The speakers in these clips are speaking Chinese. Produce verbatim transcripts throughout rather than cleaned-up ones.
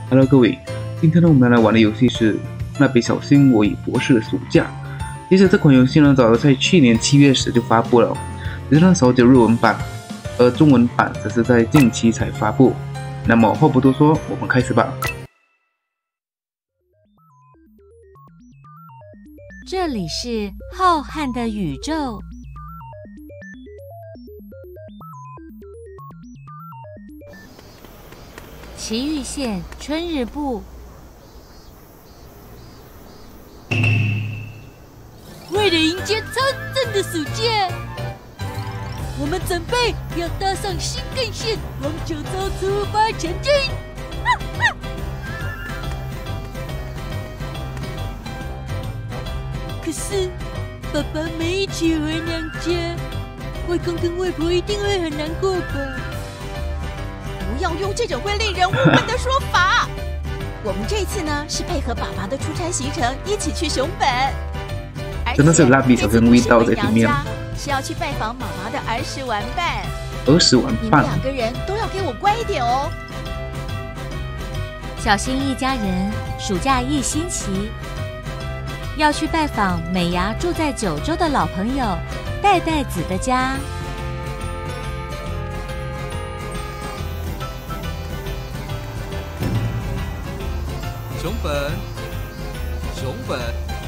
Hello， 各位，今天呢，我们来玩的游戏是《蜡笔小新：我与博士的暑假》。其实这款游戏呢，早在去年七月时就发布了，只是那时候只有日文版，而中文版则是在近期才发布。那么话不多说，我们开始吧。 这里是浩瀚的宇宙。崎玉县春日部，为了迎接真正的暑假，我们准备要搭上新干线往九州出发前进。啊啊可是，爸爸没一起回娘家，外公跟外婆一定会很难过吧？ 不要用这种会令人误会的说法。我们这次呢是配合爸爸的出差行程，一起去熊本。 真的是蜡笔小新味道在里面。 是要去拜访妈妈的儿时玩伴。 儿时玩伴， 你们两个人都要给我乖一点哦。 小新一家人暑假一星期，要去拜访美伢住在九州的老朋友代代子的家。 熊本，熊本，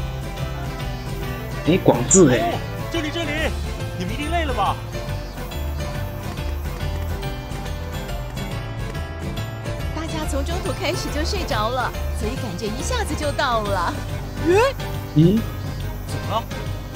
哎，广志哎、 哦，这里这里，你们一定累了吧？ 大家从中途开始就睡着了，所以感觉一下子就到了。 咦？ 怎么了？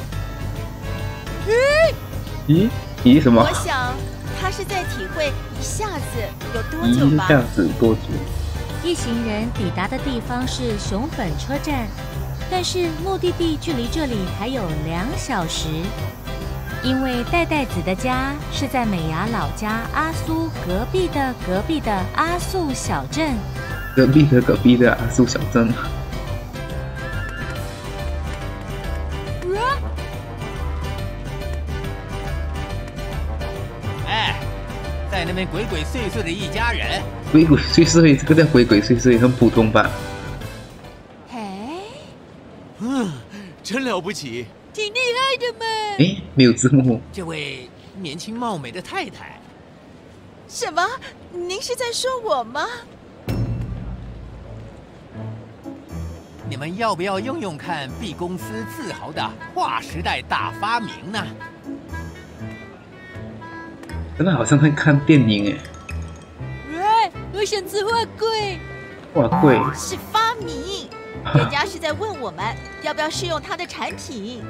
咦？咦？什么？ 我想他是在体会一下子有多久吧。 一下子多久？ 一行人抵达的地方是熊本车站，但是目的地距离这里还有两小时。因为代代子的家是在美伢老家阿苏隔壁的隔壁的阿宿小镇。 隔壁的隔壁的阿宿小镇。 哎，在那边鬼鬼祟祟的一家人。 鬼鬼祟祟，这个叫鬼鬼祟祟，很普通吧？ 哎， 嗯，真了不起， 挺厉害的嘛！ 哎，没有字幕。 这位年轻貌美的太太， 什么？您是在说我吗？ 你们要不要用用看 B 公司自豪的划时代大发明呢？ 真的好像在看电影哎。 我想吃花桂。 花桂是发明，人家是在问我们要不要试用他的产品。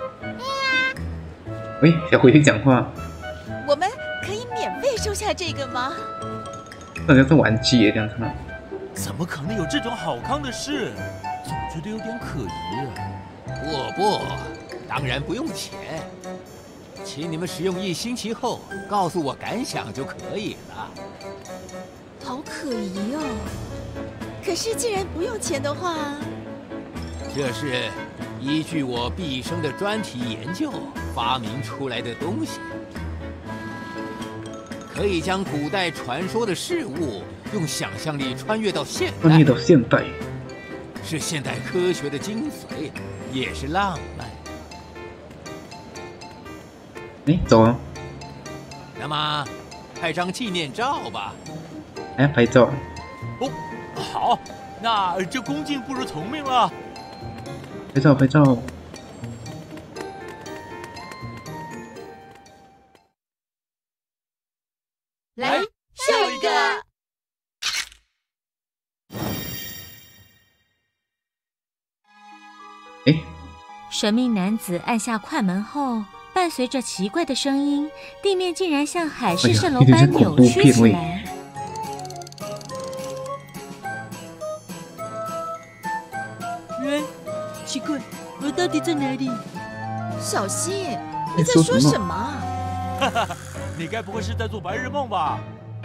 喂，小狐狸讲话。 我们可以免费收下这个吗？ 好像是玩具耶，这样子。 怎么可能有这种好康的事？总觉得有点可疑啊。 不不，当然不用钱，请你们使用一星期后告诉我感想就可以了。 好可疑哦！可是既然不用钱的话， 这是依据我毕生的专题研究发明出来的东西，可以将古代传说的事物用想象力穿越到现代， 穿越到现代， 是现代科学的精髓，也是浪漫。 哎，走啊！ 那么，拍张纪念照吧。 哎，拍照。 哦，好，那这恭敬不如从命了。 拍照，拍照。 来，下一个。 哎， 神秘男子按下快门后，伴随着奇怪的声音，地面竟然像海市蜃楼般扭曲起来。哎，奇怪，我到底在哪里？ 小新，你在说什么啊？ 哈哈，你该不会是在做白日梦吧？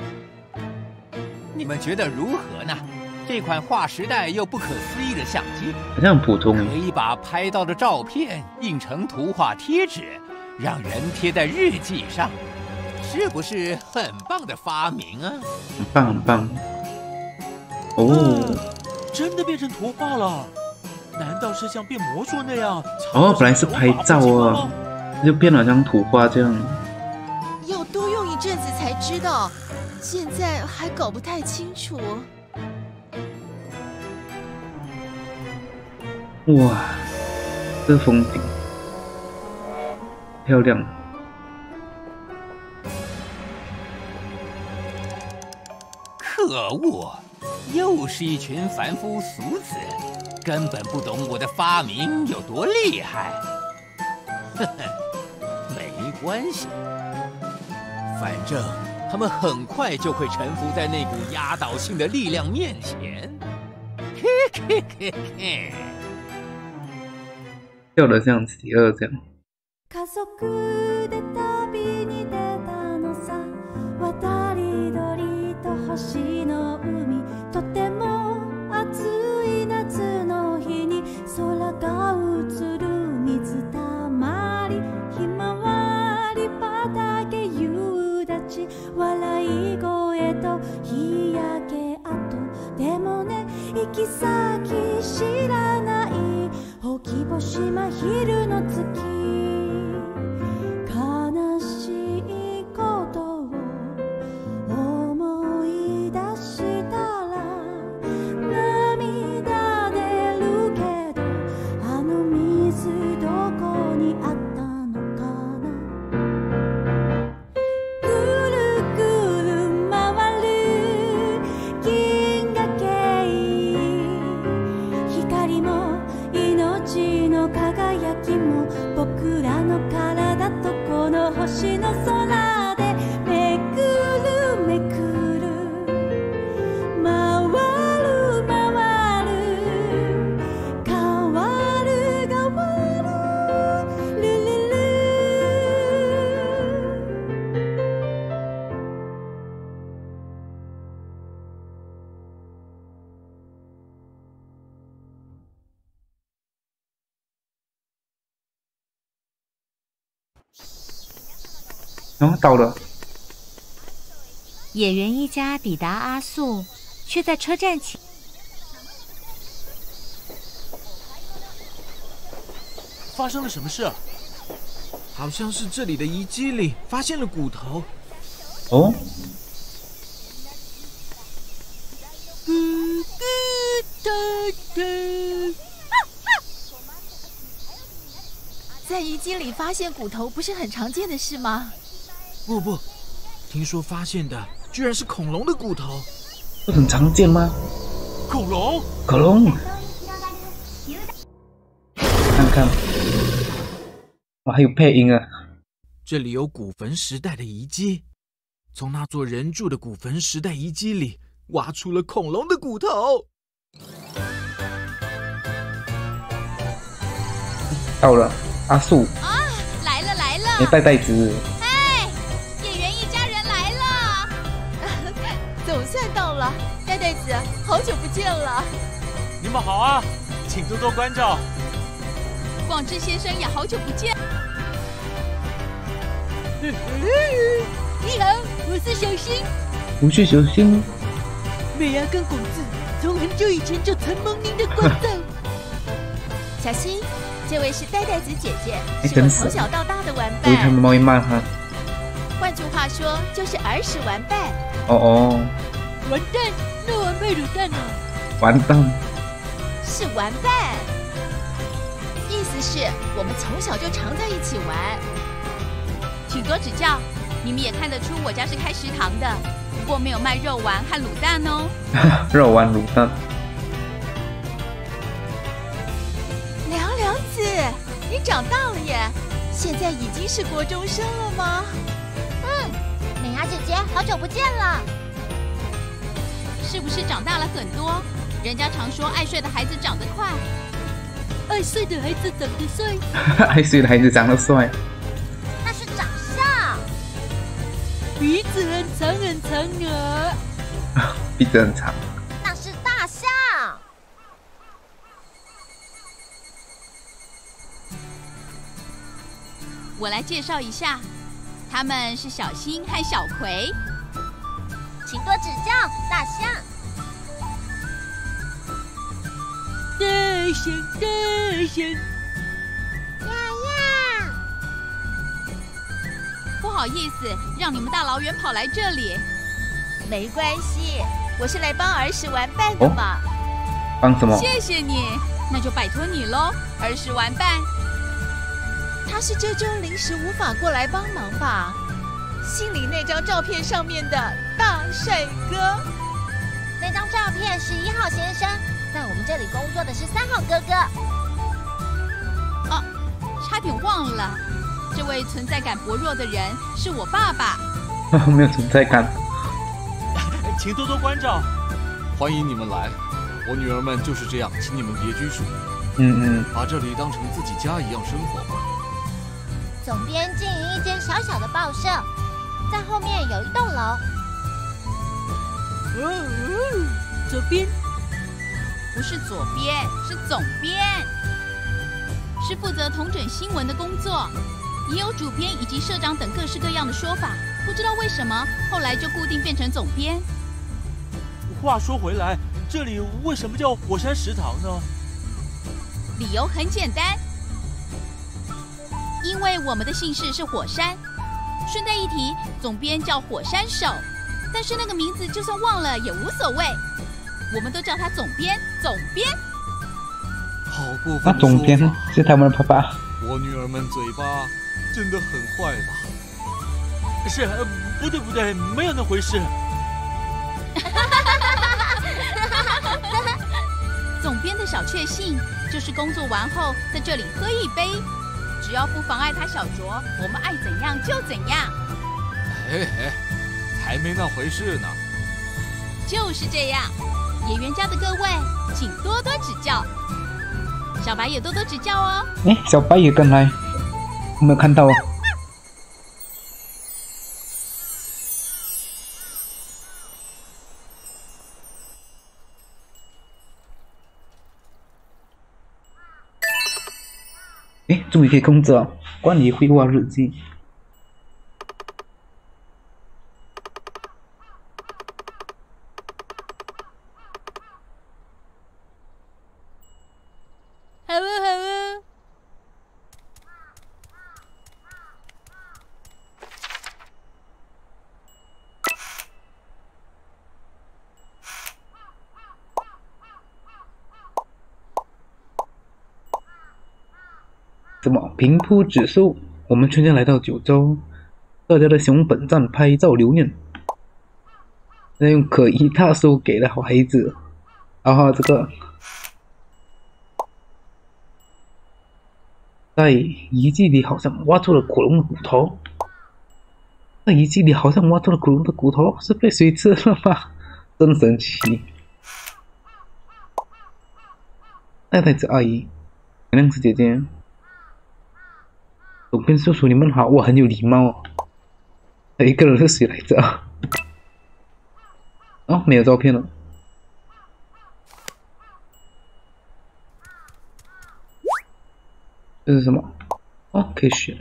你们觉得如何呢？这款划时代又不可思议的相机， 好像很普通。 可以把拍到的照片印成图画贴纸，让人贴在日记上，是不是很棒的发明啊？ 很棒很棒。 哦， 真的变成图画了？难道是像变魔术那样？ 哦，本来是拍照啊，就变了像图画这样。 要多用一阵子才知道，现在还搞不太清楚。 哇，这风景漂亮。 可恶，又是一群凡夫俗子，根本不懂我的发明有多厉害。呵呵，没关系，反正他们很快就会臣服在那股压倒性的力量面前。嘿嘿嘿嘿。 笑得像邪恶这样。 家族で旅に出たのさ、渡り鳥と星の海、とても暑い夏の日に空が映る水たまり、ひまわり畑夕立、笑い声と日焼け跡、でもね行き先知らないほき星真昼の月、悲しいことを思い出したら涙出るけど、あの水どこにあったのかな。ぐるぐる回る銀河系、光も命の輝きも僕らの体とこの星の空でめくるめくる、回る回る変わる変わる、ルルル。 哦，到了。 野原一家抵达阿素，却在车站前。 发生了什么事？ 好像是这里的遗迹里发现了骨头。 哦， 在遗迹里发现骨头不是很常见的事吗？ 不不，听说发现的居然是恐龙的骨头。 不很常见吗？ 恐龙？ 恐龙，看看，哇，还有配音啊！ 这里有古坟时代的遗迹，从那座人住的古坟时代遗迹里挖出了恐龙的骨头。 到了，阿素， 啊，来了来了！ 你带袋子。 哎，野原一家人来了，总算到了。呆呆子，好久不见了。 你们好啊，请多多关照。 广志先生也好久不见。 你好，我是小新。 不是小新。 美伢跟广志从很久以前就承蒙您的关照。 小新，这位是呆呆子姐姐， 哎是我从小到大的玩所以他伴。 们猫一骂他。 换句话说，就是儿时玩伴。 哦哦， 完蛋，那玩配卤蛋啊！ 完蛋。 是玩伴，意思是我们从小就常在一起玩。请多指教，你们也看得出我家是开食堂的，不过没有卖肉丸和卤蛋哦。 肉丸卤蛋。 凉凉子，你长大了耶，现在已经是国中生了吗？ 嗯，美伢姐姐，好久不见了。 是不是长大了很多？人家常说爱睡的孩子长得快。 爱睡的孩子长得帅。 爱睡的孩子长得帅。 那是长相。 鼻子很长很长啊。 鼻子很长。 那是大象。 我来介绍一下，他们是小新和小葵。 请多指教，大象。 声大声。 呀呀！ 不好意思，让你们大老远跑来这里。 没关系，我是来帮儿时玩伴的嘛。 帮什么？ 谢谢你，那就拜托你喽，儿时玩伴。 他是这周临时无法过来帮忙吧？信里那张照片上面的大帅哥， 那张照片是一号先生，在我们这里工作的是三号哥哥。 哦，差点忘了，这位存在感薄弱的人是我爸爸。 没有存在感。 请多多关照。 欢迎你们来，我女儿们就是这样，请你们别拘束。 嗯嗯， 把这里当成自己家一样生活吧。 总编经营一间小小的报社，在后面有一栋楼。 哦哦，左边不是左边，是总编，是负责统整新闻的工作，也有主编以及社长等各式各样的说法。不知道为什么后来就固定变成总编。 话说回来，这里为什么叫火山食堂呢？ 理由很简单，因为我们的姓氏是火山。顺带一提，总编叫火山手，但是那个名字就算忘了也无所谓，我们都叫他总编。总编， 好过分的说法！ 那总编是他们的爸爸。 我女儿们嘴巴真的很坏吧？ 是，呃、不对不对，没有那回事。 总编的小确幸就是工作完后在这里喝一杯，只要不妨碍他小酌，我们爱怎样就怎样。 哎哎，才没那回事呢。 就是这样，演员家的各位，请多多指教，小白也多多指教哦。 哎，小白也跟来，我没有看到啊。哎，终于可以控制了！关于绘画日记。 好啊好啊。 什么平铺指数？我们全家来到九州，大家的熊本站拍照留念。再用可疑大叔给了好孩子，然后这个在遗迹里好像挖出了恐龙的骨头，在遗迹里好像挖出了恐龙的骨头，是被谁吃了吗？真神奇！太太子阿姨，亮子姐姐。总编叔叔，你们好，我很有礼貌哦。还有一个人是谁来着？哦，没有照片了。这是什么？哦，可以选。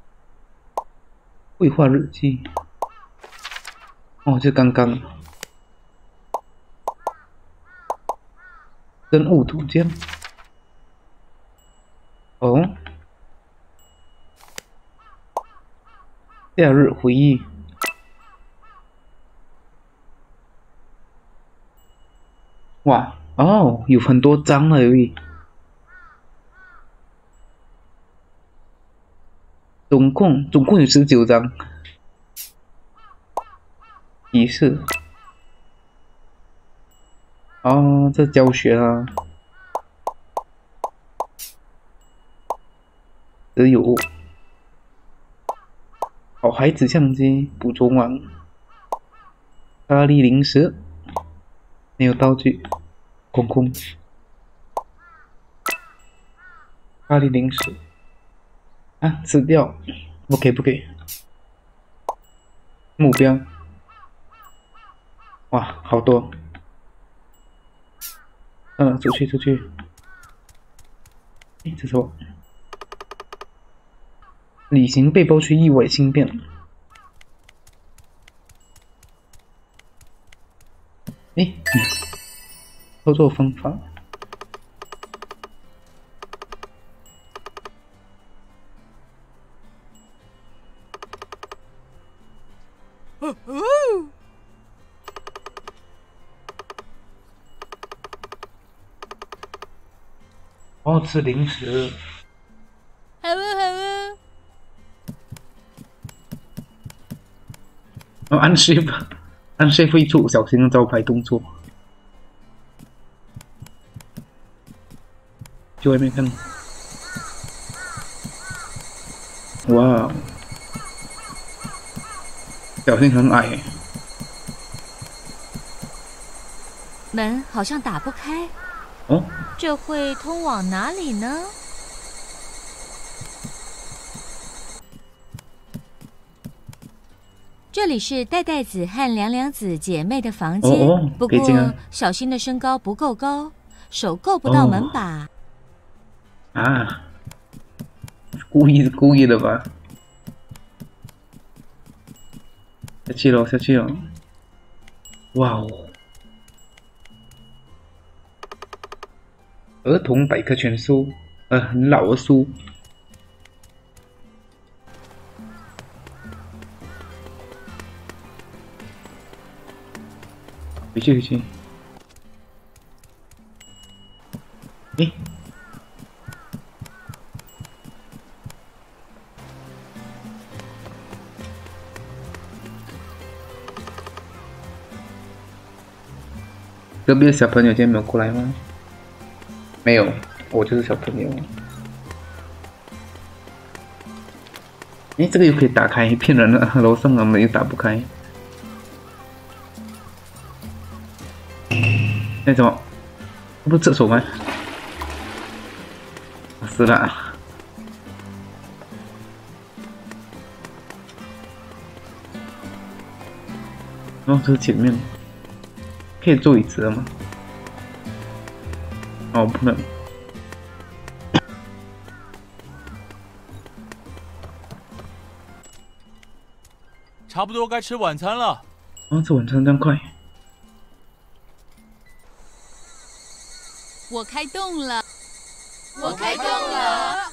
绘画日记。哦，就刚刚。真物图鉴。哦。夏日回忆，哇哦，有很多张了而已，总共总共有十九张。提示，哦，这教学啊，只有。好孩子相机捕捉网，咖喱零食，没有道具，空空。咖喱零食，啊，吃掉，不给不给。目标，哇，好多。嗯，出去出去。哎，这是什么？旅行背包区意外新变。哎，操作方法。 哦，吃零食。 好啊好啊。 哦，按 shift， 按 shift 会出小心的招牌动作。去外面看。哇，小心很矮。 门好像打不开。 哦， 这会通往哪里呢？这里是戴戴子和凉凉子姐妹的房间， 哦哦不过小新的身高不够高，手够不到门把。 哦、啊，故意故意的吧？下去了，下去了！哇哦！儿童百科全书，呃，很老的书。回去回去。诶，隔壁的小朋友今天没有过来吗？没有，我就是小朋友。诶，这个又可以打开，骗人了！楼上我们又打不开。那怎么？这不是厕所吗？死了！哦，这是前面，可以坐椅子了吗？哦，不能。 差不多该吃晚餐了。 哦，吃晚餐真快。 我开动了， 我开动了。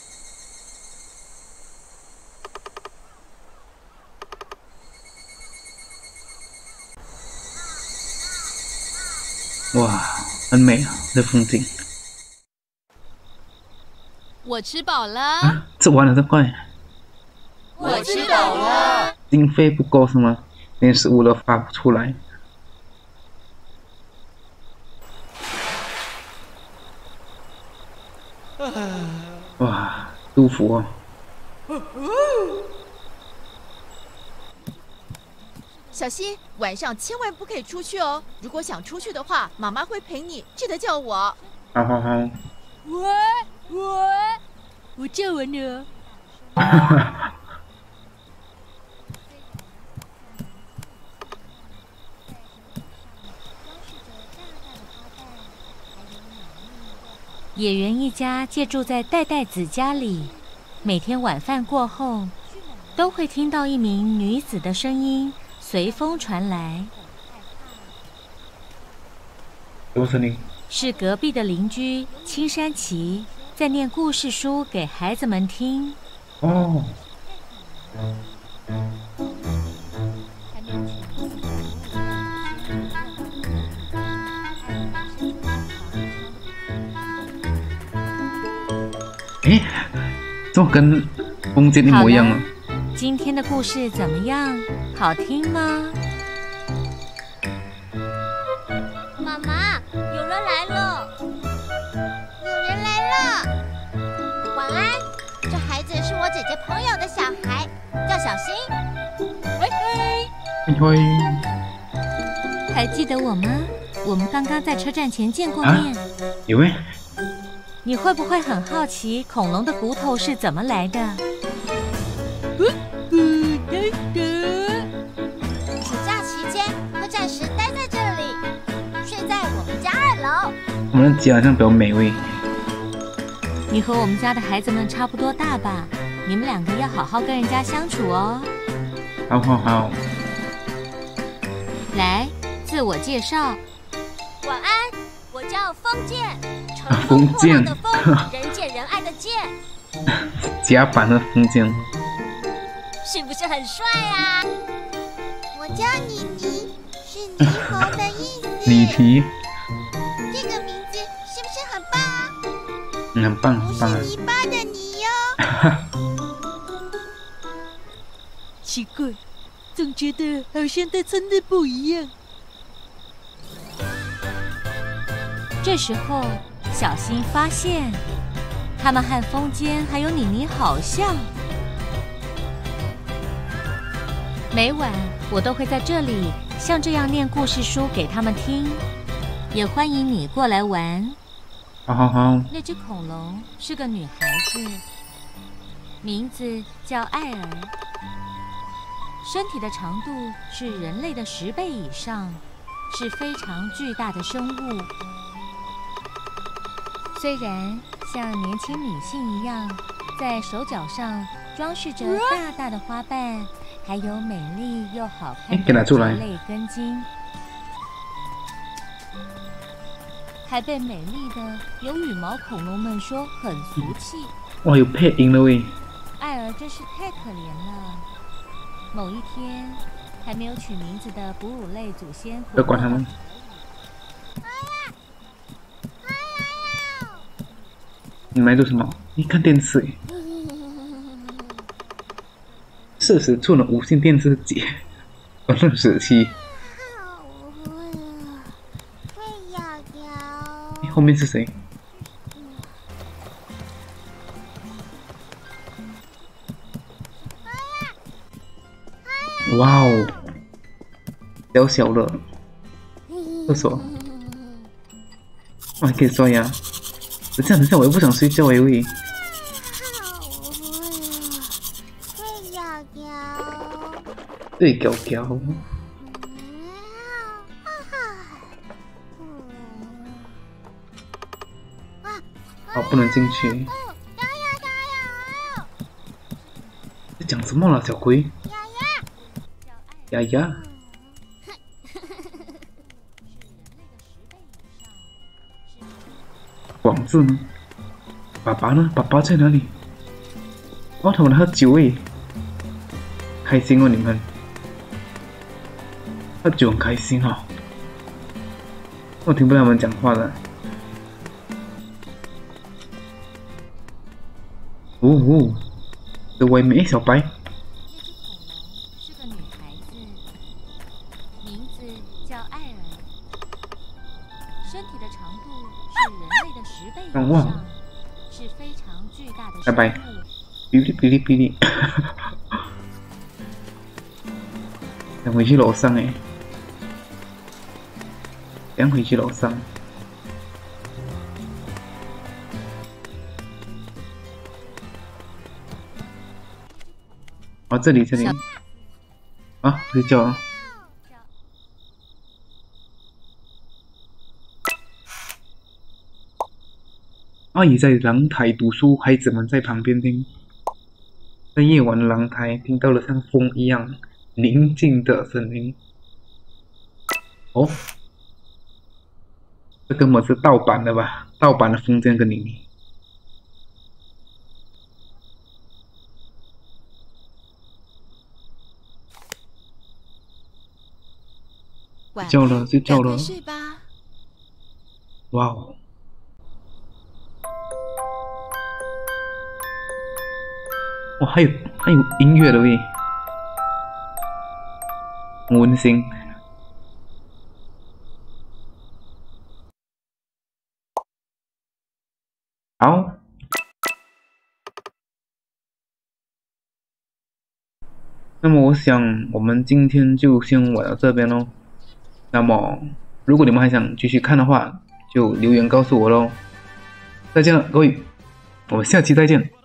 哇，很美啊，这风景。 我吃饱了。 啊，吃完了这快。 我吃饱了。 经费不够是吗？连食物都发不出来。哇，舒服哦！ 小新，晚上千万不可以出去哦。如果想出去的话，妈妈会陪你，记得叫我。 好好好。 我我我叫完了。 野人一家借住在戴戴子家里，每天晚饭过后，都会听到一名女子的声音随风传来。 什么声音？ 是隔壁的邻居青山崎在念故事书给孩子们听。 哦。诶，怎么跟风间一模一样啊？ 今天的故事怎么样？好听吗？ 妈妈，有人来了！有人来了！晚安，这孩子是我姐姐朋友的小孩，叫小新。 嘿嘿， 嘿嘿。 还记得我吗？我们刚刚在车站前见过面。 啊、有诶。 你会不会很好奇恐龙的骨头是怎么来的？ 咕咕噔噔。 暑假期间会暂时待在这里，睡在我们家二楼。 我们的家好像比较美味。 你和我们家的孩子们差不多大吧？你们两个要好好跟人家相处哦。 好好好。 来，自我介绍。 晚安，我叫封建。 封建的封，人见人爱的见， 甲板的封建， 是不是很帅啊？我叫妮妮，是霓虹的意思。 李提， 这个名字是不是很棒啊？ 嗯，很棒，很棒啊！ 泥巴的泥哟。 奇怪，总觉得好像他真的不一样。 这时候，小新发现，他们和风间还有妮妮好像。每晚我都会在这里像这样念故事书给他们听，也欢迎你过来玩。 好好好。 那只恐龙是个女孩子，名字叫艾尔，身体的长度是人类的十倍以上，是非常巨大的生物。虽然像年轻女性一样，在手脚上装饰着大大的花瓣，还有美丽又好看的蕨类根茎，还被美丽的有羽毛恐龙们说很俗气。 哇，有配音了喂！ 艾尔真是太可怜了。某一天，还没有取名字的哺乳类祖先不要管他们。你们在做什么？你看电视。事实出了无线电视节，我那时期。后面是谁？哇哦，小小的厕所，我还可以刷牙。等下等下，我又不想睡觉哎喂。对，狗狗。哦，不能进去。在讲什么了，小龟？丫丫。广志呢？爸爸呢？爸爸在哪里？哦，他们喝酒诶，开心哦你们。喝酒很开心哦，我听不到他们讲话的。哦哦，这外面小白。 是个女孩子，名字叫艾尔，身体的长度是人类的十倍以上，是非常巨大的生物。 拜拜，哔哩哔哩哔哩。想回去楼上哎。想回去楼上。哦，这里这里。啊，睡觉了。阿姨在阳台读书，孩子们在旁边听。在夜晚的阳台，听到了像风一样宁静的声音。哦。这根本是盗版的吧？盗版的风间跟妮妮。睡觉了，睡觉了。 睡吧。 哇哦！哇，还有还有音乐的喂，很温馨。好，那么我想我们今天就先玩到这边咯。那么如果你们还想继续看的话，就留言告诉我咯。再见了，各位，我们下期再见。